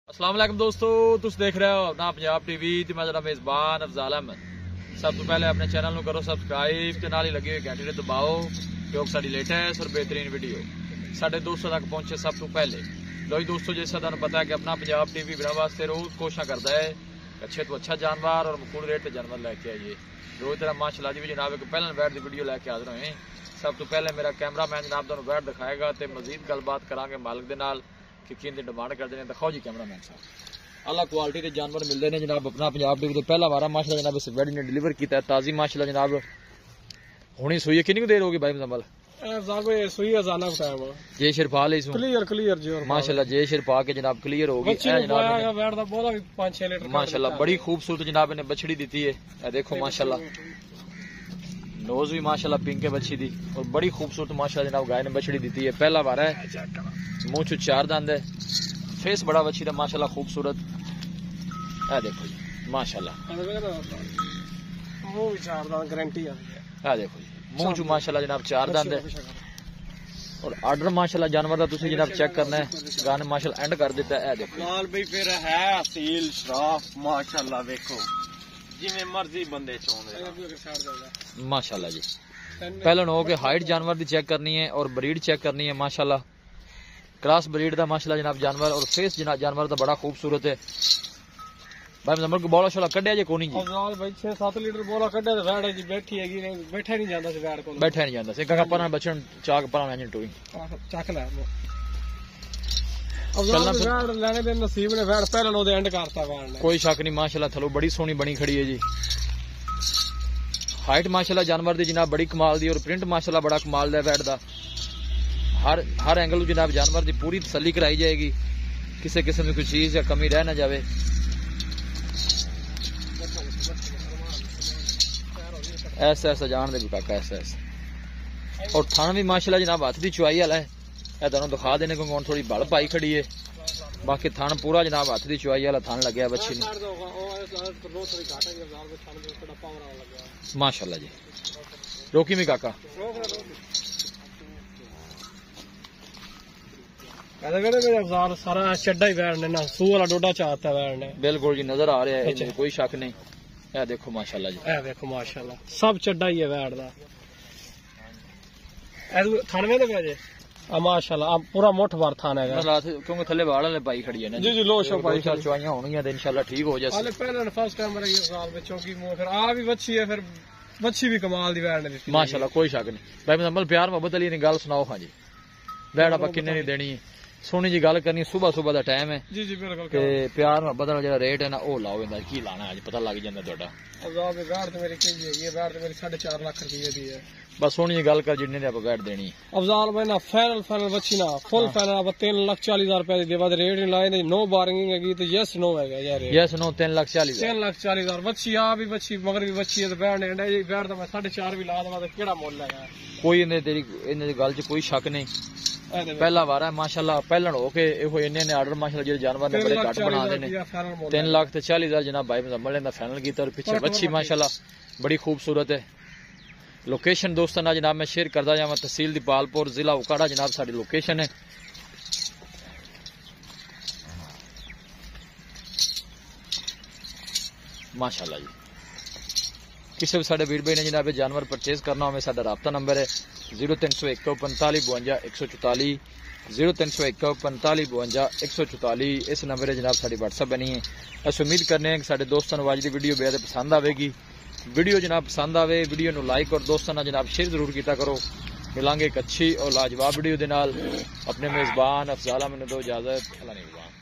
अस्सलाम वालेकुम दोस्तों, तुम देख रहे हो अपना पंजाब टीवी ते मैं जरा मेजबान अफजाल अहमद। सब तो पहले अपने चैनल को करो सब्सक्राइब ते नाल ही लगी हुई घंटी दबाओ क्योंकि साडी लेटेस्ट और बेहतरीन वीडियो साढ़े दोस्तों तक पहुंचे सब तो पहले। लो जी दोस्तों, जैसा तुहानू पता है कि अपना पंजाब टीवी बिना वास्ते रोज कोशिश करता है अच्छे तो अच्छा जानवर और मकूल रेट जानवर लैके आइए। रोज तरह माशाल्लाह जी भी जनाब एक पहले बैठ की वीडियो लैके हाजिर होए। सब तो पहले मेरा कैमरा मैन जनाब तुहानू बैठ दिखाएगा तो मजीद गलबात करांगे मालिक दे नाल कि किंदी डिमांड करते हैं। दिखाओ जी कैमरा मैन साहब। अल्लाह क्वालिटी के जानवर मिलते हैं जनाब अपना पंजाब टीवी। पहला वारा माशाल्लाह जनाब इस वेडी ने डिलीवर किया ताजी माशाल्लाह जनाब। हुणी सुई है, कितनी देर होगी भाई मुजम्मल? सुई अजाना टाइम जे शिरफा ले क्लियर जी माशाल्लाह जे शिरफा के जनाब क्लियर होगी माशाल्लाह। बड़ी खूबसूरत जनाब ने बछड़ी दी है, देखो माशाल्लाह। नोज भी माशाल्लाह पिंक है बच्ची दी और बड़ी खूबसूरत माशाल्लाह जनाब गाय ने बछड़ी दी है। पहला वारा है, मुंह चू चार दंद है, फेस बड़ा बच्ची का माशाल्लाह खूबसूरत। है देखो जी माशाल्लाह, गारंटी है देखो जी मुंह चू माशाल्लाह जनाब चार दंद है और आर्डर माशाल्लाह जानवर का तुसी जनाब चेक करना है। गाने माशाल्लाह एंड कर दिता है देखो लाल भाई फिर है असील शराफ माशाल्लाह। देखो जिवें मर्जी बंदे चोन माशाल्लाह जी। पहले हो के हाइट जानवर की चेक करनी है और ब्रीड चेक करनी है माशाल्लाह। क्रॉस ब्रीड का माशाल्लाह जनाब जानवर और फेस जानवर का बड़ा खूबसूरत है। भाई नंबर को बोला शोला कढ़िया जे कोनी जी अफजाल भाई 6-7 लीटर बोला कढ़िया ते वैड़ जी बैठी है बैठा नहीं जांदा सी वैड़ कोल बैठा नहीं जांदा सी कहा पर बचन चाक पर इंजन टोई चक ले अफजाल वैड़ लेने दे नसीब ने वैड़ पहले नो दे एंड करता वैड़ ने कोई शक नहीं माशाल्लाह। थलो बड़ी सोहनी बनी खड़ी है जी। हाइट माशाल्लाह जानवर दी जनाब बड़ी कमाल दी और प्रिंट माशाल्लाह बड़ा कमाल दा वैड़ दा। हर एंगल जनाब जानवर की पूरी तसल्ली कराई जाएगी, किसी किस्म की कोई चीज या कमी रह ना जाए। ऐसा ऐसा जान दे भी काका ऐसा ऐसा। और थान भी माशाल्लाह जनाब हाथ की चुआई वाला है, तुहानू दिखा देने को थोड़ी बल पाई खड़ी है। बाकी थान पूरा जनाब हाथ की चुआई वाला थान लगे बच्ची ने माशाल्लाह जी। रोकी भी काका सारा चड्डा ही वैड़ ने ना सू वाला डोडा चाहता वैड़ ने बिल्कुल जी नजर आ रहा है, कोई शक नहीं। ये देखो माशाल्लाह जी, ये देखो माशाल्लाह सब चड्डा ही है वैड़ दा। थानवे दे पे जे माशाल्लाह अब पूरा मुठ भर थान है क्योंकि थले बाड़ वाले पाई खड़ी है ना जी जी। लो शो पाई चुआइयां होंगी तो इंशाल्लाह ठीक हो जाए। हाले पहले फर्स्ट टाइम रही साल में चौकी मुंह फिर आ भी बच्ची है, फिर बच्ची भी कमाल दी वैड़ ने दी माशाल्लाह। कोई शक नहीं भाई मुजम्मल प्यार मोहब्बत वाली गल सुनाओ। हाँ जी वैड़ आप किन्ने नहीं देनी है, सोनी जी गल करनी। सुबह सुबह का टाइम है जी जी बिल्कुल ते प्यार मोहब्बत वाला जो रेट है ना वो लाओ इनका की लाना है, पता लग जाता तुहाडा। अजाब वैड़ तो मेरी की है, वैड़ तो मेरी 4.5 लाख रुपए दी है। बस सोनी जी गल कर जिन्ने आप वैड़ देनी है। अफजाल भाई ना फाइनल बच्ची ना फुल फाइनल आप 3,40,000 रुपए दी बाद रेट नहीं लाए, नो बार्गेनिंग है तो यस नो है यार। यस नो 3,40,000 बच्ची आ भी बच्ची मगर भी बच्ची है तो वैड़ ने वैड़ तो मैं 4.5 भी ला देवा तो केड़ा मुल है। कोई तेरी इन गल च कोई शक नहीं। पहला वारा है माशाल्लाह। पहलन हो के इन्ने आर्डर माशाल्लाह जो जानवर ने बड़े घट बना देने 3,40,000 जनाब भाई मुजम्मल ने फाइनल किया और पीछे बच्ची माशाल्लाह बड़ी खूबसूरत है। लोकेशन दोस्तों ना जनाब मैं शेयर करता जावा, तहसील दीपालपुर जिला उकाड़ा जनाब साड़ी लोकेशन है। माशाल्लाह जी। किसी भी साढ़े वीर भाई ने जनाब जानवर परचेज करना हो साडा राबता नंबर है 0301 45 52 144 0301 45 52 144। इस नंबर है जनाब साड़ी व्हाट्सएप बनी है। अस उम्मीद करने हैं कि साढ़े दोस्तों को अज की वीडियो बेहद पसंद आएगी। वीडियो जनाब पसंद आवे वीडियो को लाइक और दोस्तों ना जनाब शेयर जरूर किया करो। मिलांगे एक अच्छी और लाजवाब वीडियो के नाल। अपने मेजबान अफजाल अहमद दो इजाजत। अल्लाह निगहबान।